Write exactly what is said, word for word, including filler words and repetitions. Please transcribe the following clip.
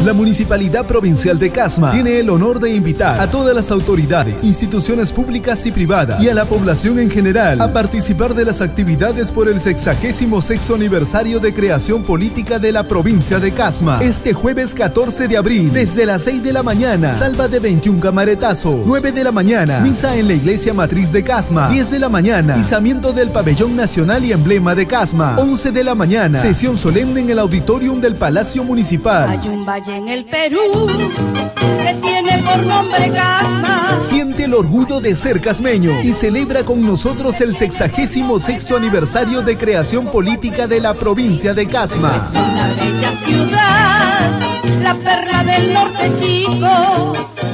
La Municipalidad Provincial de Casma tiene el honor de invitar a todas las autoridades, instituciones públicas y privadas y a la población en general a participar de las actividades por el sexagésimo sexto aniversario de creación política de la provincia de Casma. Este jueves catorce de abril, desde las seis de la mañana, salva de veintiún camaretazo. nueve de la mañana, misa en la iglesia matriz de Casma. diez de la mañana, izamiento del pabellón nacional y emblema de Casma. once de la mañana, sesión solemne en el auditorium del Palacio Municipal. Hay un valle en el Perú que tiene por nombre Casma. Siente el orgullo de ser casmeño y celebra con nosotros el sexagésimo sexto aniversario de creación política de la provincia de Casma. Es una bella ciudad, la perla del norte chico,